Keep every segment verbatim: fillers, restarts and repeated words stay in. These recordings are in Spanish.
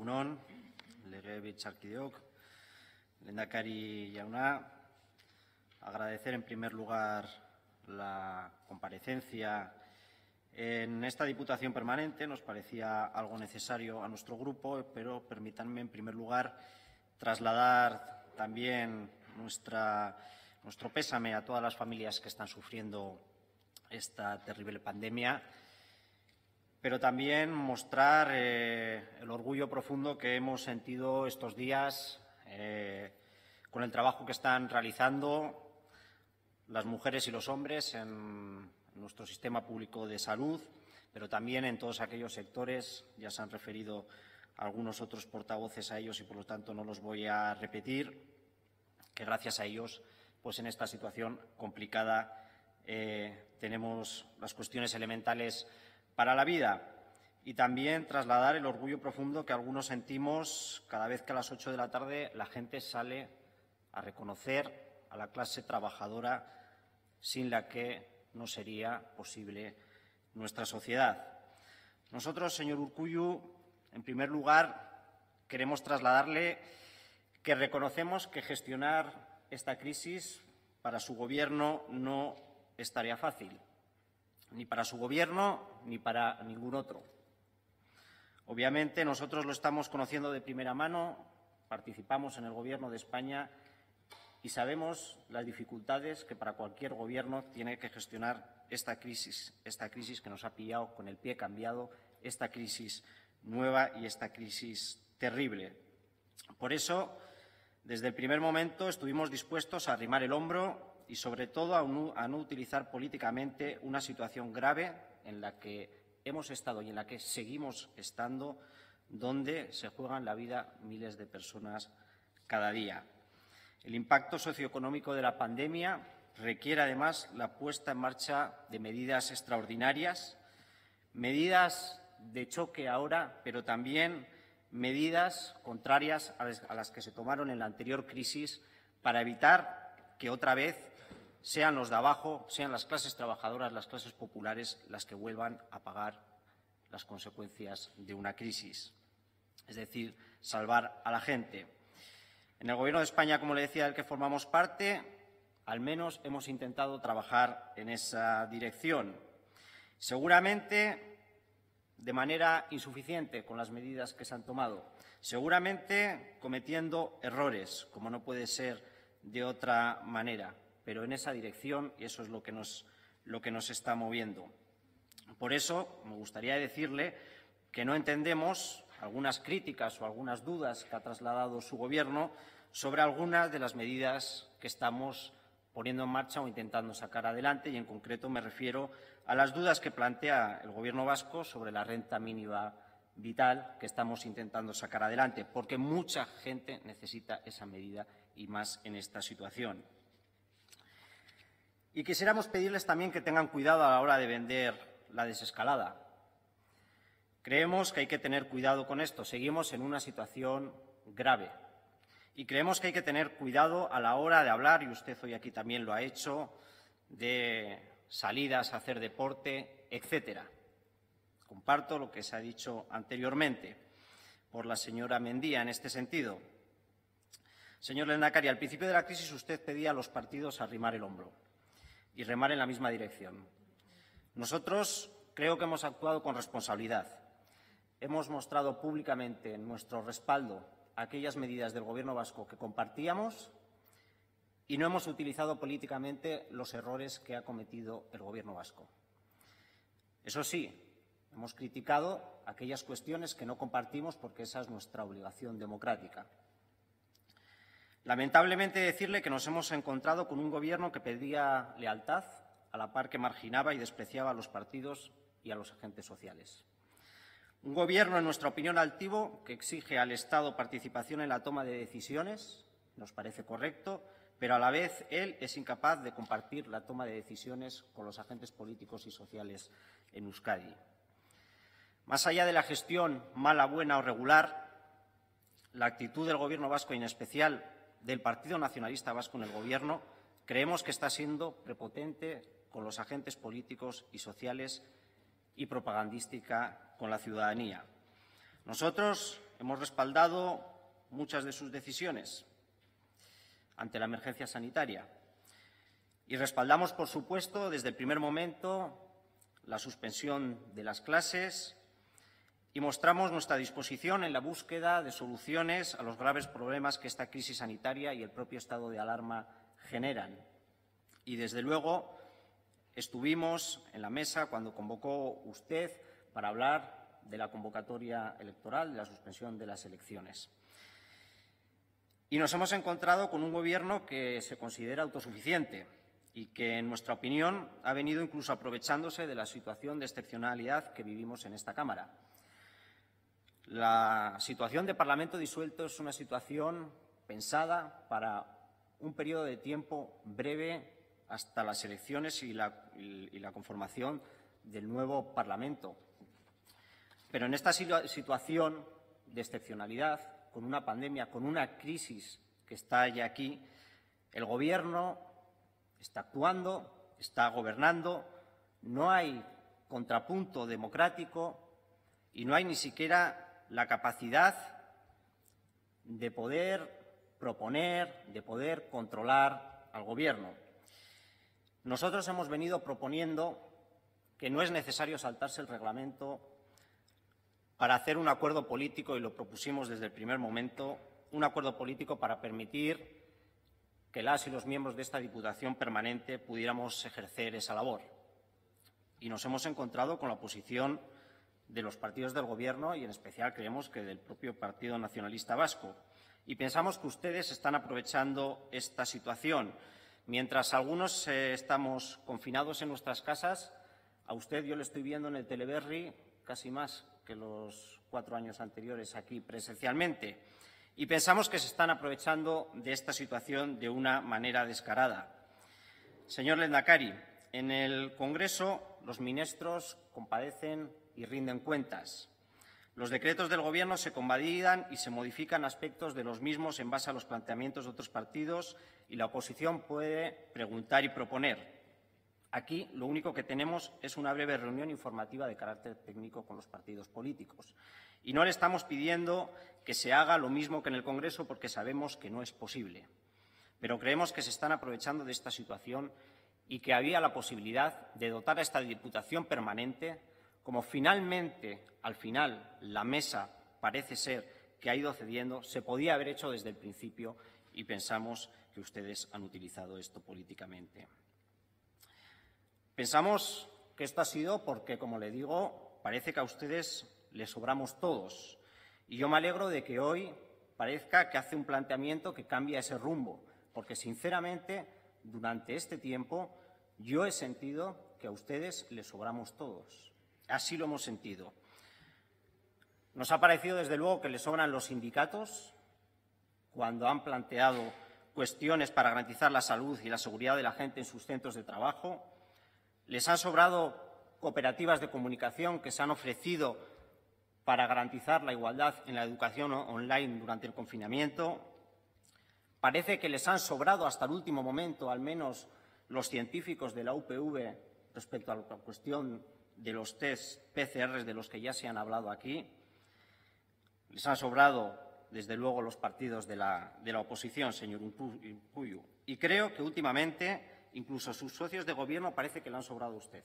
Egun on, legebiltzarkideok, lehendakari jauna, agradecer en primer lugar la comparecencia en esta Diputación Permanente. Nos parecía algo necesario a nuestro grupo, pero permítanme en primer lugar trasladar también nuestra, nuestro pésame a todas las familias que están sufriendo esta terrible pandemia, pero también mostrar eh, el orgullo profundo que hemos sentido estos días eh, con el trabajo que están realizando las mujeres y los hombres en nuestro sistema público de salud, pero también en todos aquellos sectores. Ya se han referido algunos otros portavoces a ellos y, por lo tanto, no los voy a repetir, que gracias a ellos, pues en esta situación complicada eh, tenemos las cuestiones elementales para la vida. Y también trasladar el orgullo profundo que algunos sentimos cada vez que a las ocho de la tarde la gente sale a reconocer a la clase trabajadora sin la que no sería posible nuestra sociedad. Nosotros, señor Urkullu, en primer lugar, queremos trasladarle que reconocemos que gestionar esta crisis para su Gobierno no es tarea fácil, ni para su Gobierno ni para ningún otro. Obviamente, nosotros lo estamos conociendo de primera mano, participamos en el Gobierno de España y sabemos las dificultades que para cualquier gobierno tiene que gestionar esta crisis, esta crisis que nos ha pillado con el pie cambiado, esta crisis nueva y esta crisis terrible. Por eso, desde el primer momento estuvimos dispuestos a arrimar el hombro y, sobre todo, a no, a no utilizar políticamente una situación grave en la que hemos estado y en la que seguimos estando, donde se juegan la vida miles de personas cada día. El impacto socioeconómico de la pandemia requiere, además, la puesta en marcha de medidas extraordinarias, medidas de choque ahora, pero también medidas contrarias a las que se tomaron en la anterior crisis para evitar que otra vez sean los de abajo, sean las clases trabajadoras, las clases populares, las que vuelvan a pagar las consecuencias de una crisis. Es decir, salvar a la gente. En el Gobierno de España, como le decía, del que formamos parte, al menos hemos intentado trabajar en esa dirección. Seguramente de manera insuficiente con las medidas que se han tomado, seguramente cometiendo errores, como no puede ser de otra manera, pero en esa dirección, y eso es lo que nos, lo que nos está moviendo. Por eso me gustaría decirle que no entendemos algunas críticas o algunas dudas que ha trasladado su Gobierno sobre algunas de las medidas que estamos poniendo en marcha o intentando sacar adelante, y en concreto me refiero a las dudas que plantea el Gobierno vasco sobre la renta mínima vital que estamos intentando sacar adelante, porque mucha gente necesita esa medida y más en esta situación. Y quisiéramos pedirles también que tengan cuidado a la hora de vender la desescalada. Creemos que hay que tener cuidado con esto. Seguimos en una situación grave y creemos que hay que tener cuidado a la hora de hablar, y usted hoy aquí también lo ha hecho, de salidas a hacer deporte, etcétera. Comparto lo que se ha dicho anteriormente por la señora Mendía en este sentido. Señor lehendakari, al principio de la crisis usted pedía a los partidos arrimar el hombro y remar en la misma dirección. Nosotros creo que hemos actuado con responsabilidad. Hemos mostrado públicamente nuestro respaldo a aquellas medidas del Gobierno vasco que compartíamos y no hemos utilizado políticamente los errores que ha cometido el Gobierno vasco. Eso sí, hemos criticado aquellas cuestiones que no compartimos porque esa es nuestra obligación democrática. Lamentablemente decirle que nos hemos encontrado con un Gobierno que pedía lealtad a la par que marginaba y despreciaba a los partidos y a los agentes sociales. Un Gobierno, en nuestra opinión, altivo, que exige al Estado participación en la toma de decisiones, nos parece correcto, pero a la vez él es incapaz de compartir la toma de decisiones con los agentes políticos y sociales en Euskadi. Más allá de la gestión mala, buena o regular, la actitud del Gobierno vasco y, en especial, del Partido Nacionalista Vasco en el Gobierno, creemos que está siendo prepotente con los agentes políticos y sociales y propagandística con la ciudadanía. Nosotros hemos respaldado muchas de sus decisiones ante la emergencia sanitaria y respaldamos, por supuesto, desde el primer momento la suspensión de las clases y mostramos nuestra disposición en la búsqueda de soluciones a los graves problemas que esta crisis sanitaria y el propio estado de alarma generan. Y, desde luego, estuvimos en la mesa cuando convocó usted para hablar de la convocatoria electoral, de la suspensión de las elecciones. Y nos hemos encontrado con un Gobierno que se considera autosuficiente y que, en nuestra opinión, ha venido incluso aprovechándose de la situación de excepcionalidad que vivimos en esta Cámara. La situación de Parlamento disuelto es una situación pensada para un periodo de tiempo breve hasta las elecciones y la, y la conformación del nuevo Parlamento. Pero en esta situación de excepcionalidad, con una pandemia, con una crisis que está ya aquí, el Gobierno está actuando, está gobernando, no hay contrapunto democrático y no hay ni siquiera la capacidad de poder proponer, de poder controlar al Gobierno. Nosotros hemos venido proponiendo que no es necesario saltarse el reglamento para hacer un acuerdo político, y lo propusimos desde el primer momento, un acuerdo político para permitir que las y los miembros de esta Diputación permanente pudiéramos ejercer esa labor. Y nos hemos encontrado con la oposición de los partidos del Gobierno y, en especial, creemos que del propio Partido Nacionalista Vasco. Y pensamos que ustedes están aprovechando esta situación. Mientras algunos eh, estamos confinados en nuestras casas, a usted yo le estoy viendo en el Teleberri casi más que los cuatro años anteriores aquí presencialmente. Y pensamos que se están aprovechando de esta situación de una manera descarada. Señor Lehendakari, en el Congreso los ministros compadecen y rinden cuentas. Los decretos del Gobierno se convalidan y se modifican aspectos de los mismos en base a los planteamientos de otros partidos y la oposición puede preguntar y proponer. Aquí lo único que tenemos es una breve reunión informativa de carácter técnico con los partidos políticos. Y no le estamos pidiendo que se haga lo mismo que en el Congreso porque sabemos que no es posible. Pero creemos que se están aprovechando de esta situación y que había la posibilidad de dotar a esta Diputación permanente, como finalmente, al final, la mesa parece ser que ha ido cediendo, se podía haber hecho desde el principio y pensamos que ustedes han utilizado esto políticamente. Pensamos que esto ha sido porque, como le digo, parece que a ustedes les sobramos todos. Y yo me alegro de que hoy parezca que hace un planteamiento que cambia ese rumbo, porque, sinceramente, durante este tiempo yo he sentido que a ustedes les sobramos todos. Así lo hemos sentido. Nos ha parecido, desde luego, que les sobran los sindicatos cuando han planteado cuestiones para garantizar la salud y la seguridad de la gente en sus centros de trabajo. Les han sobrado cooperativas de comunicación que se han ofrecido para garantizar la igualdad en la educación online durante el confinamiento. Parece que les han sobrado hasta el último momento, al menos los científicos de la U P V, respecto a la cuestión de los test P C R de los que ya se han hablado aquí. Les han sobrado, desde luego, los partidos de la, de la oposición, señor Urkullu. Y creo que últimamente incluso sus socios de Gobierno parece que le han sobrado a usted.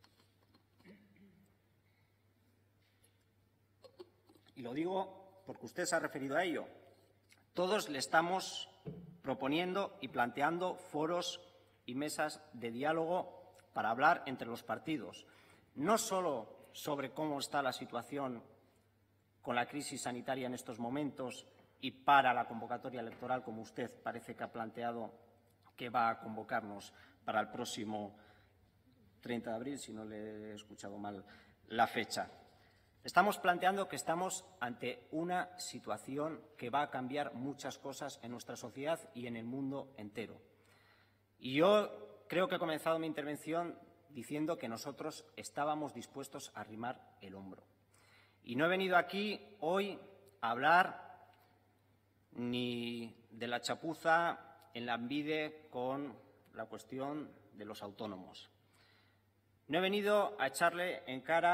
Y lo digo porque usted se ha referido a ello. Todos le estamos proponiendo y planteando foros y mesas de diálogo para hablar entre los partidos, no solo sobre cómo está la situación con la crisis sanitaria en estos momentos y para la convocatoria electoral, como usted parece que ha planteado que va a convocarnos para el próximo treinta de abril, si no le he escuchado mal la fecha. Estamos planteando que estamos ante una situación que va a cambiar muchas cosas en nuestra sociedad y en el mundo entero. Y yo creo que he comenzado mi intervención diciendo que nosotros estábamos dispuestos a arrimar el hombro. Y no he venido aquí hoy a hablar ni de la chapuza en Lanbide con la cuestión de los autónomos. No he venido a echarle en cara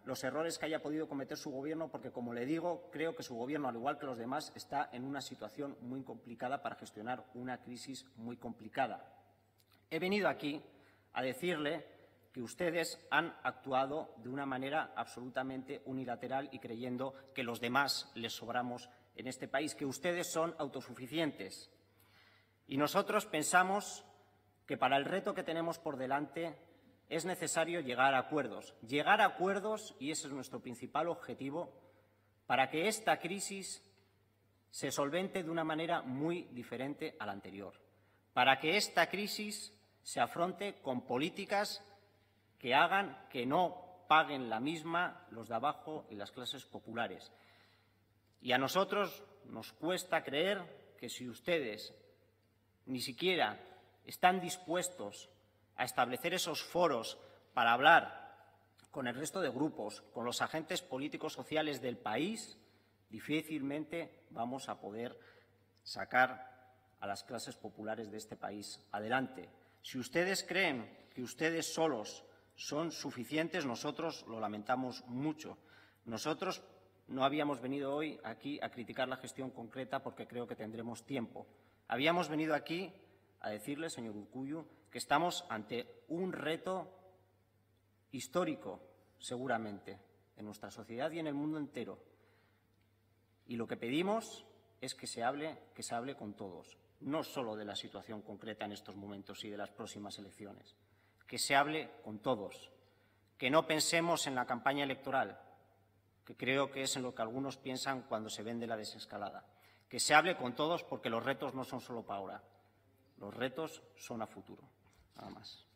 los errores que haya podido cometer su Gobierno, porque, como le digo, creo que su Gobierno, al igual que los demás, está en una situación muy complicada para gestionar una crisis muy complicada. He venido aquí a decirle que ustedes han actuado de una manera absolutamente unilateral y creyendo que los demás les sobramos en este país, que ustedes son autosuficientes. Y nosotros pensamos que para el reto que tenemos por delante es necesario llegar a acuerdos. Llegar a acuerdos, y ese es nuestro principal objetivo, para que esta crisis se solvente de una manera muy diferente a la anterior. Para que esta crisis se afronte con políticas que hagan que no paguen la misma los de abajo y las clases populares. Y a nosotros nos cuesta creer que si ustedes ni siquiera están dispuestos a establecer esos foros para hablar con el resto de grupos, con los agentes políticos sociales del país, difícilmente vamos a poder sacar a las clases populares de este país adelante. Si ustedes creen que ustedes solos son suficientes, nosotros lo lamentamos mucho. Nosotros no habíamos venido hoy aquí a criticar la gestión concreta porque creo que tendremos tiempo. Habíamos venido aquí a decirle, señor Urkullu, que estamos ante un reto histórico, seguramente, en nuestra sociedad y en el mundo entero. Y lo que pedimos es que se hable, que se hable con todos, no solo de la situación concreta en estos momentos y de las próximas elecciones, que se hable con todos, que no pensemos en la campaña electoral, que creo que es en lo que algunos piensan cuando se vende la desescalada, que se hable con todos porque los retos no son solo para ahora, los retos son a futuro. Nada más.